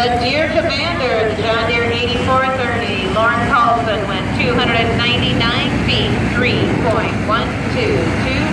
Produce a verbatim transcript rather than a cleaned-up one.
the Deere Commander, the John Deere eighty-four thirty, Lauren Carlson went two hundred ninety-nine feet, three point one two two